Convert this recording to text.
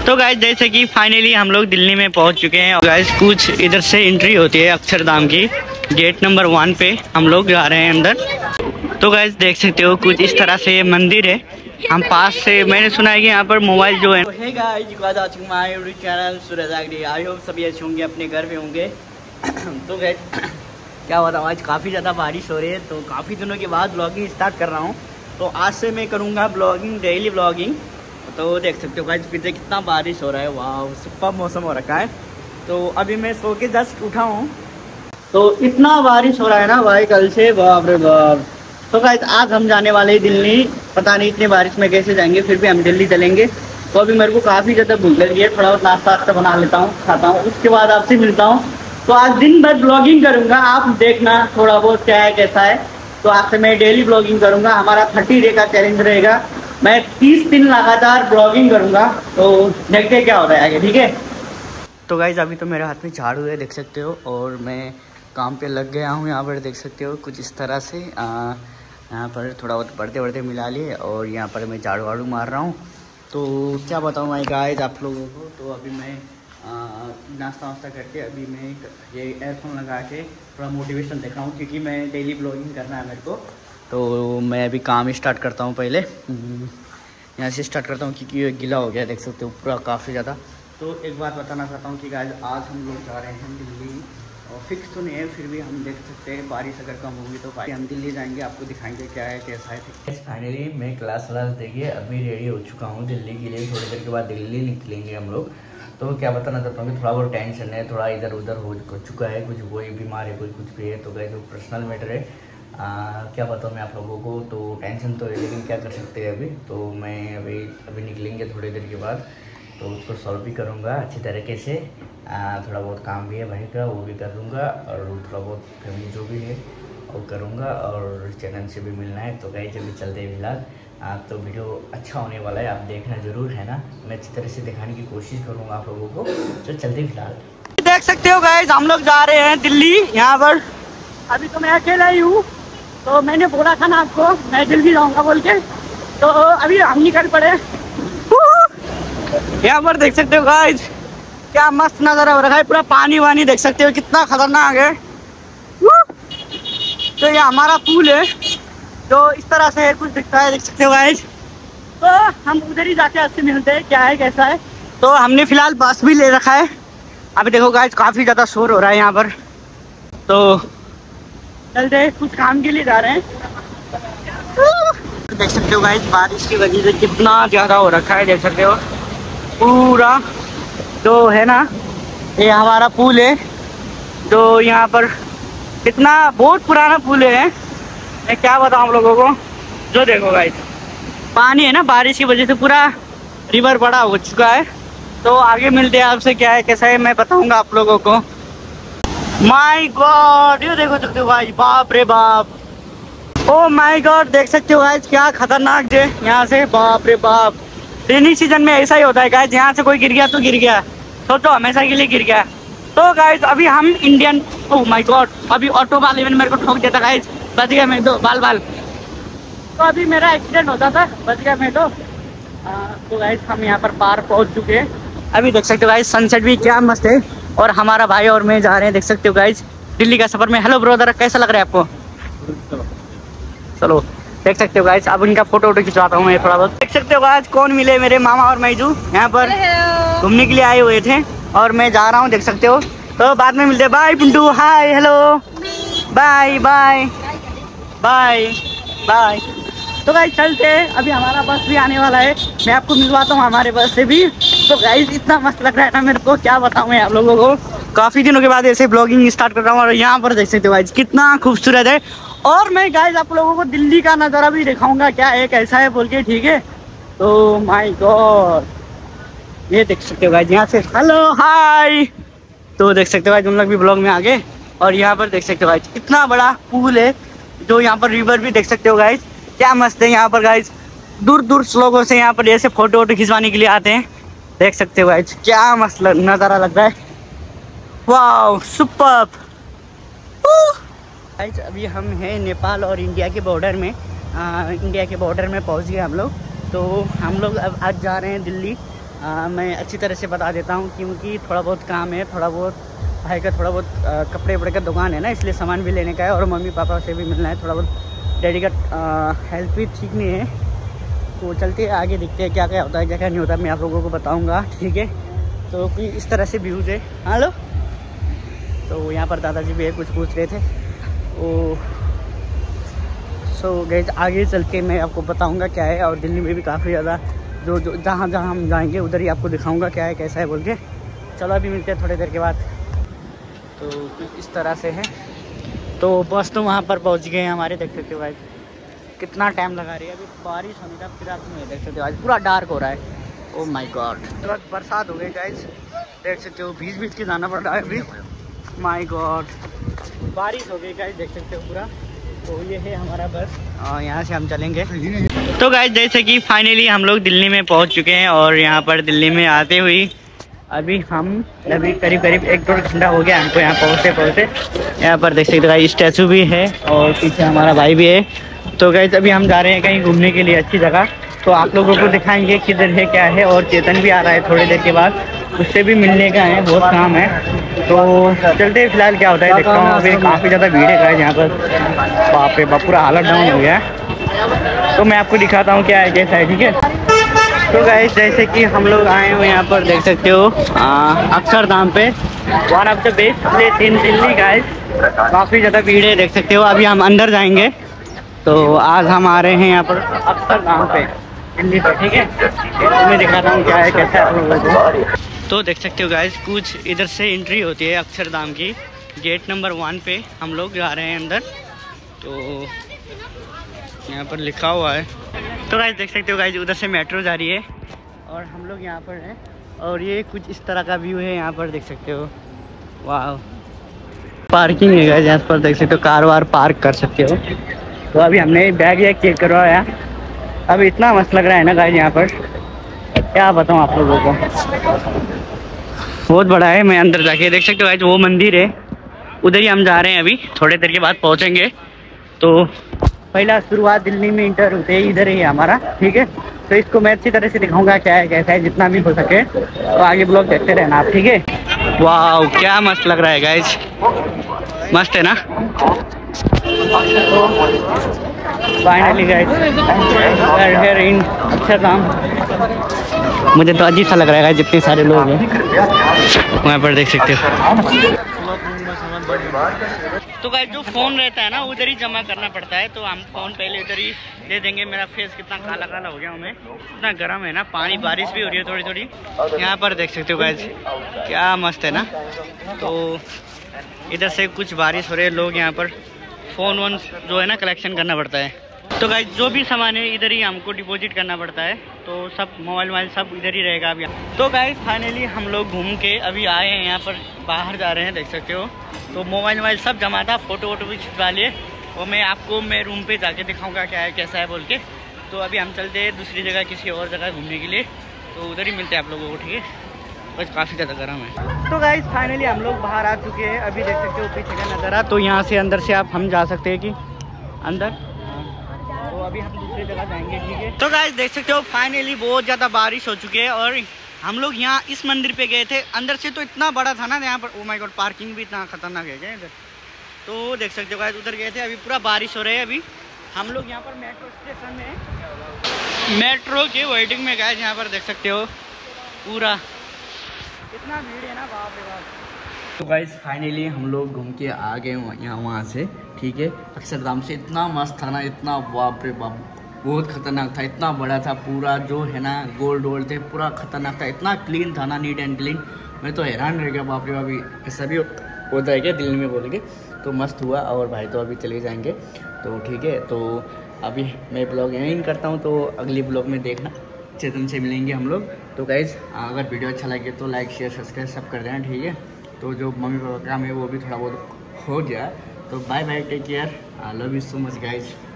तो गाइस जैसे कि फाइनली हम लोग दिल्ली में पहुंच चुके हैं। गाइस कुछ इधर से एंट्री होती है अक्षरधाम की, गेट नंबर 1 पे हम लोग जा रहे हैं अंदर। तो गाइस देख सकते हो कुछ इस तरह से मंदिर है। हम पास से मैंने सुना है कि यहाँ पर मोबाइल जो है channel Suraj Agri, I hope सभी अच्छे होंगे, अपने घर पे होंगे। तो गाइस क्या बताऊँ, आज काफ़ी ज़्यादा बारिश हो रही है, तो काफ़ी दिनों के बाद ब्लॉगिंग स्टार्ट कर रहा हूँ। तो आज से मैं करूँगा ब्लॉगिंग, डेली ब्लॉगिंग। तो देख सकते हो गाइस पीछे कितना बारिश हो रहा है, वाह सुपर मौसम हो रखा है। तो अभी मैं सो के जस्ट उठा हूँ, तो इतना बारिश हो रहा है ना भाई कल से, बाप रे बाप। तो गाइस आज हम जाने वाले हैं दिल्ली, पता नहीं इतनी बारिश में कैसे जाएंगे, फिर भी हम दिल्ली चलेंगे। तो अभी मेरे को काफ़ी ज़्यादा भूख लगी है, थोड़ा बहुत नाश्ता वास्ता बना लेता हूँ, खाता हूँ, उसके बाद आपसे मिलता हूँ। तो आज दिन भर ब्लॉगिंग करूँगा, आप देखना थोड़ा बहुत क्या है कैसा है। तो आज से मैं डेली ब्लॉगिंग करूँगा, हमारा 30 डे का चैलेंज रहेगा। मैं 30 दिन लगातार ब्लॉगिंग करूँगा, तो देखते हैं क्या होता है आगे, ठीक है। तो गाइज अभी तो मेरे हाथ में झाड़ू है, देख सकते हो, और मैं काम पे लग गया हूँ। यहाँ पर देख सकते हो कुछ इस तरह से यहाँ पर थोड़ा बहुत पर्दे मिला लिए, और यहाँ पर मैं झाड़ू वाड़ू मार रहा हूँ। तो क्या बताऊँ मैं गाइज आप लोगों को, तो अभी मैं नाश्ता वास्ता करके अभी मैं ये एयरफोन लगा के थोड़ा मोटिवेशन देख रहा हूँ, क्योंकि मैं डेली ब्लॉगिंग करना है मेरे को। तो मैं अभी काम स्टार्ट करता हूँ, पहले यहाँ से स्टार्ट करता हूँ, क्योंकि ये गीला हो गया देख सकते हो पूरा काफ़ी ज़्यादा। तो एक बात बताना चाहता हूँ कि गाइस आज हम लोग जा रहे हैं दिल्ली, और फिक्स तो नहीं है, फिर भी हम देख सकते हैं बारिश अगर कम होगी तो हम दिल्ली जाएंगे, आपको दिखाएंगे क्या है कैसा है। फाइनली मैं क्लास देखिए अभी रेडी हो चुका हूँ दिल्ली के लिए, थोड़ी देर के बाद दिल्ली निकलेंगे हम लोग। तो क्या बताना चाहता हूँ कि थोड़ा बहुत टेंशन है, थोड़ा इधर उधर हो चुका है, कुछ कोई बीमार है, कोई कुछ भी है, तो गाइस वो पर्सनल मैटर है। क्या बताऊँ मैं आप लोगों को, तो टेंशन तो है, लेकिन क्या कर सकते हैं अभी। तो मैं अभी निकलेंगे थोड़ी देर के बाद, तो उसको सॉल्व भी करूँगा अच्छी तरीके से। थोड़ा बहुत काम भी है भाई का, वो भी कर लूँगा, और थोड़ा बहुत फैमिली जो भी है वो करूँगा, और चैनल से भी मिलना है। तो गाइस अभी चलते हैं फिलहाल। तो वीडियो अच्छा होने वाला है, आप देखना ज़रूर है ना, मैं अच्छी तरह से दिखाने की कोशिश करूँगा आप लोगों को। तो चलते फिलहाल। देख सकते हो गाइस हम लोग जा रहे हैं दिल्ली। यहाँ पर अभी तो मैं अकेला ही हूँ, तो मैंने बोला था ना आपको मैं दिल्ली जाऊँगा बोल के, तो अभी हम निकल पड़े। यहाँ पर देख सकते हो गाइस क्या मस्त नज़ारा हो रखा है, पूरा पानी वानी देख सकते हो कितना खतरनाक है। तो ये हमारा पुल है, तो इस तरह से कुछ दिखता है, देख सकते हो गाइस। तो हम उधर ही जाके आपसे मिलते हैं क्या है कैसा है। तो हमने फिलहाल बस भी ले रखा है। अभी देखो गाइस काफ़ी ज़्यादा शोर हो रहा है यहाँ पर, तो चलते कुछ काम के लिए जा रहे हैं। देख सकते हो गाइस बारिश की वजह से कितना ज़्यादा हो रखा है, देख सकते हो पूरा जो है ना, ये हमारा पुल है, जो यहाँ पर कितना बहुत पुराना पुल है। मैं क्या बताऊँ आप लोगों को, जो देखो गाइस पानी है ना, बारिश की वजह से पूरा रिवर बड़ा हो चुका है। तो आगे मिलते हैं आपसे क्या है कैसा है, मैं बताऊँगा आप लोगों को। माय गॉड ये देखो सकते हो गाइस, बाप रे बाप, ओ माय गॉड देख सकते हो गाइस क्या खतरनाक है यहाँ से, बाप रे बाप। रेनी सीजन में ऐसा ही होता है गाइस, यहाँ से कोई गिर गया तो गिर गया, सोचो हमेशा के लिए गिर गया। तो गाइस अभी हम इंडियन, ओ माय गॉड अभी ऑटो वाले ने मेरे को ठोक दिया था गाइस, बच गया मैं तो बाल। तो अभी मेरा एक्सीडेंट होता था, बच गया मैं तो। तो गाइस हम यहाँ पर पार पहुँच चुके हैं। अभी देख सकते हो गाइस सनसेट भी क्या मस्त है, और हमारा भाई और मैं जा रहे हैं, देख सकते हो गाइस दिल्ली का सफर में। हेलो ब्रदर कैसा लग रहा है आपको? चलो देख सकते हो गाइस, अब इनका फोटो खिंचवाता हूँ मैं थोड़ा बहुत। देख सकते हो गाइस कौन मिले, मेरे मामा और मैजू यहाँ पर घूमने के लिए आए हुए थे, और मैं जा रहा हूँ देख सकते हो। तो बाद में मिलते हैं, bye Pintu, hi hello bye bye bye bye. तो गाइस चलते हैं, अभी हमारा बस भी आने वाला है, मैं आपको मिलवाता हूँ हमारे बस से भी। तो गाइस इतना मस्त लग रहा है ना मेरे को, क्या बताऊँ मैं आप लोगों को, काफ़ी दिनों के बाद ऐसे ब्लॉगिंग स्टार्ट कर रहा हूँ। और यहाँ पर देख सकते हो गाइस कितना खूबसूरत है, और मैं गाइस आप लोगों को दिल्ली का नज़ारा भी दिखाऊंगा क्या है कैसा है बोल के, ठीक है। तो माय गॉड ये देख सकते हो गाइस यहाँ से, हेलो हाय। तो देख सकते हो गाइस तुम लोग भी ब्लॉग में आ गए, और यहाँ पर देख सकते हो गाइस कितना बड़ा पुल है, जो यहाँ पर रिवर भी देख सकते हो गाइस क्या मस्त है। यहाँ पर गाइस दूर दूर लोगों से यहाँ पर ऐसे फोटो वोटो खिंचवाने के लिए आते हैं, देख सकते हो गाइस क्या मस्त नज़ारा लग रहा है, वाह सुपर्ब। गाइस अभी हम हैं नेपाल और इंडिया के बॉर्डर में, इंडिया के बॉर्डर में पहुंच गए हम लोग। तो हम लोग अब आज जा रहे हैं दिल्ली, मैं अच्छी तरह से बता देता हूँ क्योंकि थोड़ा बहुत काम है, थोड़ा बहुत भाई का थोड़ा बहुत कपड़े वपड़े का दुकान है ना, इसलिए सामान भी लेने का है और मम्मी पापा से भी मिलना है। थोड़ा बहुत डैडी का हेल्थ भी ठीक नहीं है, तो चलते आगे देखते हैं क्या क्या होता है क्या क्या नहीं होता, मैं आप लोगों को बताऊँगा, ठीक है। तो कोई इस तरह से व्यूज़ है। हेलो, तो यहाँ पर दादाजी भी है, कुछ पूछ रहे थे। ओ सो गाइस आगे चल के मैं आपको बताऊँगा क्या है, और दिल्ली में भी काफ़ी ज़्यादा जो जहाँ हम जाएंगे उधर ही आपको दिखाऊंगा क्या है कैसा है बोल के। चलो अभी मिलते हैं थोड़ी देर के बाद। तो कुछ इस तरह से है, तो बस तो वहाँ पर पहुँच गए हैं हमारे, देख सकते हो भाई कितना टाइम लगा रही है। अभी बारिश होने का फिर आप नहीं देख सकते हो, आज पूरा डार्क हो रहा है। ओ माय गॉड, बरसात हो गई गाइस, देख सकते हो बीच बीच के जाना पड़ रहा है अभी। माय गॉड, बारिश हो गई गाइस, देख सकते हो पूरा। तो ये है हमारा बस और यहाँ से हम चलेंगे। तो गाइस जैसे कि फाइनली हम लोग दिल्ली में पहुँच चुके हैं, और यहाँ पर दिल्ली में आते हुए अभी करीब 1-2 घंटा हो गया हमको यहाँ पहुँचते। यहाँ पर देख सकते हो स्टैचू भी है और पीछे हमारा भाई भी है। तो गाइस अभी हम जा रहे हैं कहीं घूमने के लिए अच्छी जगह, तो आप लोगों को दिखाएंगे किधर है क्या है। और चेतन भी आ रहा है थोड़ी देर के बाद, उससे भी मिलने का है, बहुत काम है। तो चलते फिलहाल क्या होता है देखता हूँ। अभी काफ़ी ज़्यादा भीड़ है गाइस यहाँ पर, बाप रे बाप पूरा हालत डाउन हो गया है। तो मैं आपको दिखाता हूँ क्या है कैसा है, ठीक है। तो गाइस जैसे कि हम लोग आए हुए यहाँ पर देख सकते हो अक्षरधाम पे, one of the best place in Delhi guys. काफ़ी ज़्यादा भीड़ है देख सकते हो। अभी हम अंदर जाएंगे, तो आज हम आ रहे हैं यहाँ पर अक्षरधाम पे दिल्ली पे, ठीक है। तो मैं दिखाता हूँ क्या है कैसा है। तो देख सकते हो गाइस कुछ इधर से एंट्री होती है अक्षरधाम की, गेट नंबर 1 पे हम लोग जा रहे हैं अंदर। तो यहाँ पर लिखा हुआ है। तो गाइस देख सकते हो गाइस उधर से मेट्रो जा रही है और हम लोग यहाँ पर हैं, और ये कुछ इस तरह का व्यू है यहाँ पर देख सकते हो। वाह, पार्किंग है गाइस यहाँ पर, देख सकते हो कार वार पार्क कर सकते हो। तो अभी हमने बैग ये चेक करवाया, अभी इतना मस्त लग रहा है ना गाइस यहाँ पर, क्या बताऊँ आप लोगों को, बहुत बड़ा है। मैं अंदर जाके देख सकते हो गाइस वो मंदिर है, उधर ही हम जा रहे हैं, अभी थोड़ी देर के बाद पहुँचेंगे। तो पहला शुरुआत दिल्ली में इंटर होते ही इधर ही है हमारा, ठीक है। तो इसको मैं अच्छी तरह से दिखाऊंगा क्या है कैसा है, जितना भी हो सके। तो आगे ब्लॉग देखते रहना आप, ठीक है। वाह क्या मस्त लग रहा है गाइस, मस्त है ना। फाइनली गाइस इन अक्षरधाम, मुझे तो अजीब सा लग रहा है जितने सारे लोग हैं वहाँ पर देख सकते हो। तो गाइस जो फ़ोन रहता है ना उधर ही जमा करना पड़ता है, तो हम फ़ोन पहले उधर ही दे देंगे। मेरा फेस कितना काला काला हो गया हमें, इतना गर्म है ना, पानी बारिश भी हो रही है थोड़ी थोड़ी। यहाँ पर देख सकते हो गाइस क्या मस्त है ना। तो इधर से कुछ बारिश हो रही है, लोग यहाँ पर फ़ोन वोन जो है ना कलेक्शन करना पड़ता है। तो गाइस जो भी सामान है इधर ही हमको डिपॉजिट करना पड़ता है, तो सब मोबाइल वोबाइल सब इधर ही रहेगा अभी। तो गाइस फाइनली हम लोग घूम के अभी आए हैं यहाँ पर, बाहर जा रहे हैं देख सकते हो। तो मोबाइल वोबाइल सब जमा था, फ़ोटो वोटो भी खिंचवा लिए, और मैं आपको मैं रूम पे जाके दिखाऊंगा क्या है कैसा है बोल के। तो अभी हम चलते हैं दूसरी जगह, किसी और जगह घूमने के लिए, तो उधर ही मिलते हैं आप लोगों को, ठीक है। बस काफ़ी ज़्यादा गर्म है। तो गाइस फाइनली हम लोग बाहर आ चुके हैं, अभी देख सकते हो पीछे का नज़ारा। तो यहाँ से अंदर से हम जा सकते हैं कि अंदर, तो अभी हम दूसरी जगह जाएंगे, ठीक है। तो गाइस देख सकते हो फाइनली बहुत ज़्यादा बारिश हो चुकी है, और हम लोग यहाँ इस मंदिर पे गए थे। अंदर से तो इतना बड़ा था ना यहाँ पर, ओ माय गॉड, पार्किंग भी इतना खतरनाक है क्या इधर। तो देख सकते हो गाइस उधर गए थे, अभी पूरा बारिश हो रही है। अभी हम लोग यहाँ पर मेट्रो स्टेशन में, मेट्रो के वेटिंग में गए, यहाँ पर देख सकते हो पूरा इतना भीड़ है ना, बाप रे बाप। तो गाइस फाइनली हम लोग घूम के आ गए यहाँ वहाँ से, ठीक है। अक्षरधाम से इतना मस्त था ना, इतना बाप रे बाप, बहुत खतरनाक था, इतना बड़ा था, पूरा जो है ना गोल्ड वोल्ड थे, पूरा खतरनाक था, इतना क्लीन था ना, नीट एंड क्लीन। मैं तो हैरान रह गया, बाप रे बाप, ऐसा भी होता है क्या दिल्ली में बोलेंगे। तो मस्त हुआ, और भाई तो अभी चले जाएंगे, तो ठीक है। तो अभी मैं ब्लॉग यहीं करता हूँ, तो अगली ब्लॉग में देखना, चेतन से मिलेंगे हम लोग। तो गाइस अगर वीडियो अच्छा लगे तो लाइक शेयर सब्सक्राइब सब कर देना, ठीक है। तो जो मम्मी पापा का काम है वो भी थोड़ा बहुत हो गया। तो bye bye, take care, I love you so much guys.